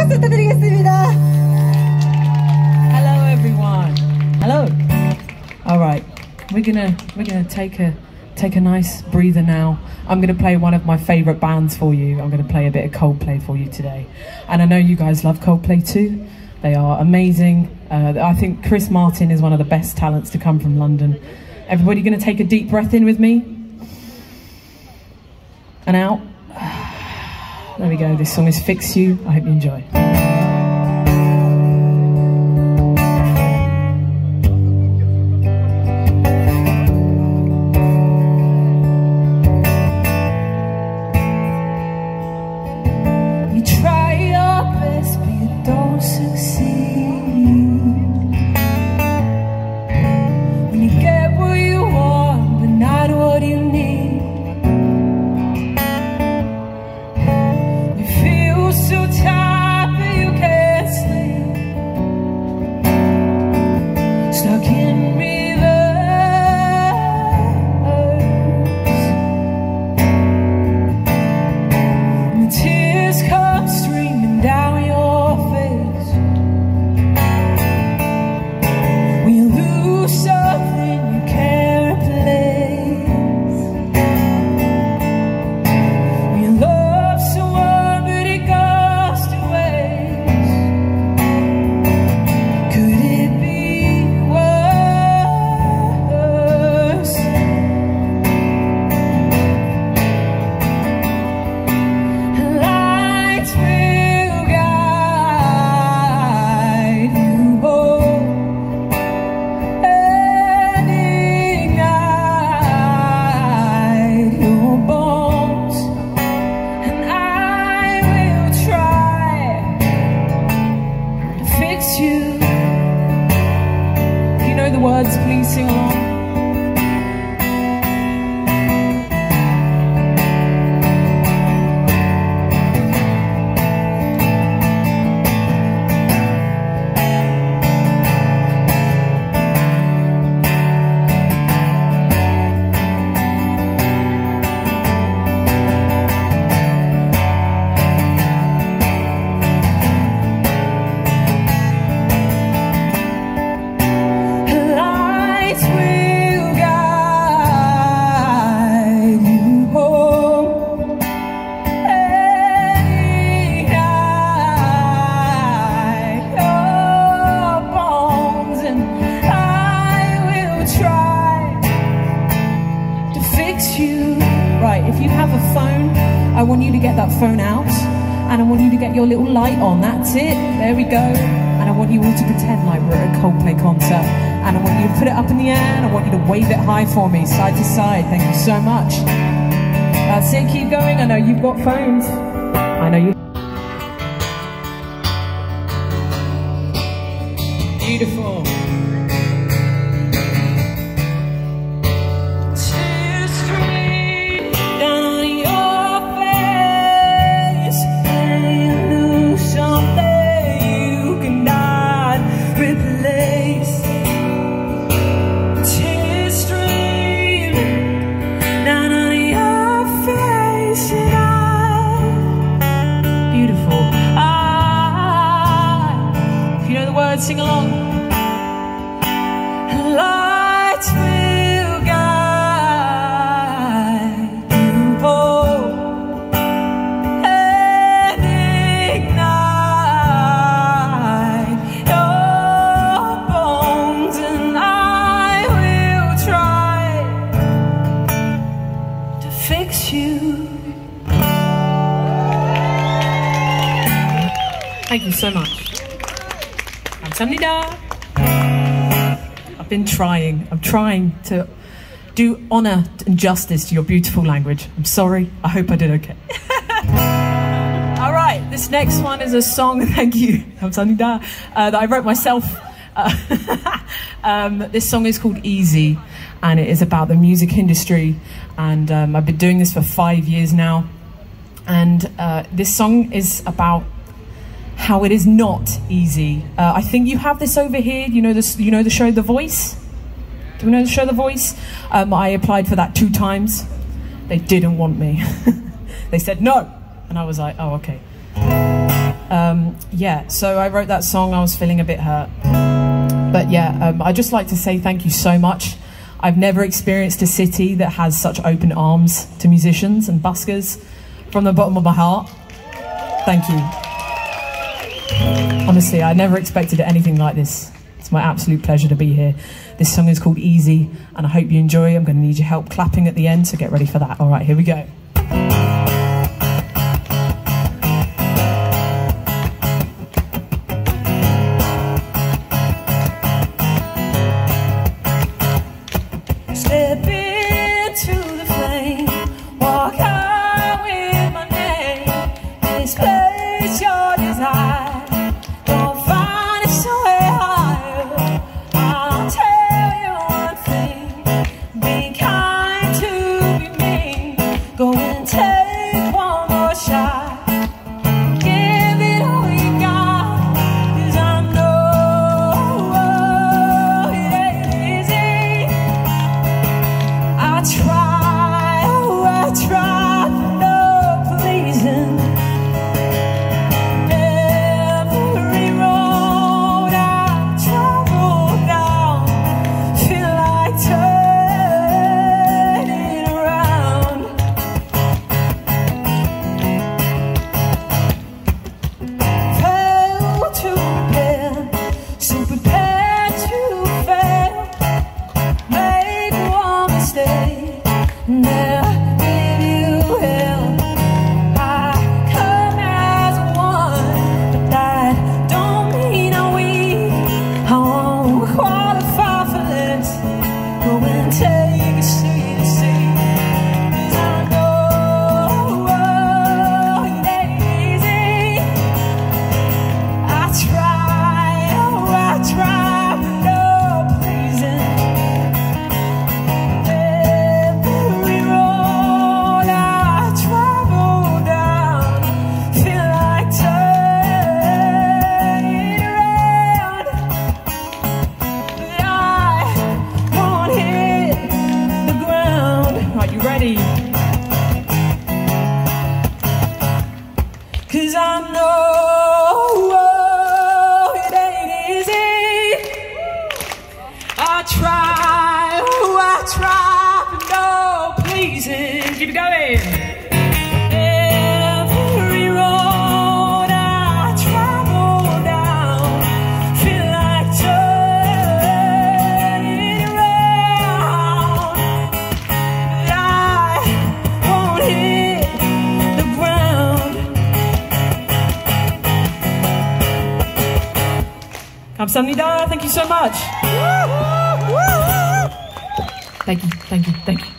박수 부탁드리겠습니다. Hello everyone. Hello. All right, we're gonna take a nice breather now. I'm gonna play one of my favorite bands for you. I'm gonna play a bit of Coldplay for you today, and I know you guys love Coldplay too. They are amazing. I think Chris Martin is one of the best talents to come from London. Everybody gonna take a deep breath in with me and out. There we go. This song is Fix You. I hope you enjoy. Please sing along. If you have a phone, I want you to get that phone out and I want you to get your little light on. That's it. There we go. And I want you all to pretend like we're at a Coldplay concert, and I want you to put it up in the air and I want you to wave it high for me, side to side. Thank you so much. That's it. Keep going. I know you've got phones. I know you. Beautiful. Sing along. Lights will guide you home and ignite your bones, and I will try to fix you. Thank you so much. I've been trying. I'm trying to do honor and justice to your beautiful language. I'm sorry. I hope I did okay. All right, this next one is a song, thank you, that I wrote myself. This song is called Easy, and it is about the music industry. And I've been doing this for 5 years now. And this song is about how it is not easy. I think you have this over here. You know this. You know the show The Voice. Do you know the show The Voice? I applied for that 2 times. They didn't want me. They said no, and I was like, oh, okay. Yeah, so I wrote that song, I was feeling a bit hurt. But yeah, I'd just like to say thank you so much. I've never experienced a city that has such open arms to musicians and buskers. From the bottom of my heart, thank you. Honestly, I never expected anything like this. It's my absolute pleasure to be here. This song is called Easy, and I hope you enjoy. I'm going to need your help clapping at the end, so get ready for that. All right, here we go. Step into the flame, walk out with my name, displace your desire. Don't find it somewhere higher. I'll tell you one thing, be kind to be mean. Go and take one more shot. Give it all you got, 'cause I know it ain't easy. I try, but no pleasing. Every road I travel down, feel like turning around. Fail to prepare, so prepare to fail. Make one mistake, never give you hell. I come as one, but that don't mean I'm weak. I won't qualify for this. Go and take a seat to see. 'Cause I know it ain't easy. I try, but no pleasing. Every road I travel down, feel like turning around. But I won't hit the ground. Right, you ready? 'Cause I know it ain't easy. I try, but no pleasing. Keep it going. Every road I travel down, feel like turning around. But I won't hit the ground. Kamsahamnida, thank you so much. Thank you, thank you, thank you.